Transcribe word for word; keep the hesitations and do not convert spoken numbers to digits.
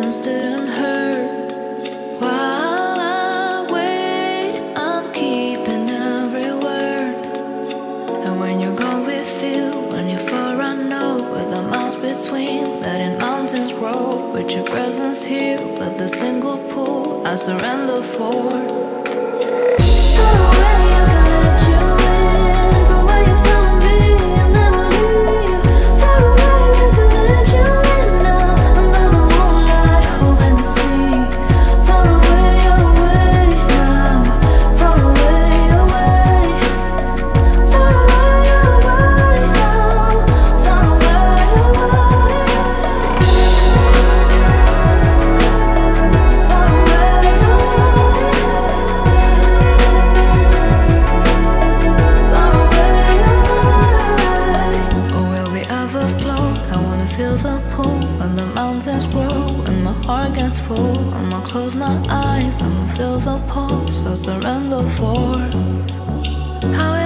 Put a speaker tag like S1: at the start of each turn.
S1: presence didn't hurt. While I wait, I'm keeping every word. And when you're gone we feel, when you're far I know, with the miles between, letting mountains grow. With your presence here, with the single pull I surrender for. Far away, I can let you in. From where you're telling me I never leave you. Far away, I can let you in now. Under the moonlight, holding the sea. Far away, away now. Far away, away. Far away, away now. Far away, away. Far away, oh, will we ever float? I wanna feel the pull when the mountains grow and my heart gets full. I'ma close my eyes, I'ma feel the pulse I surrender for. How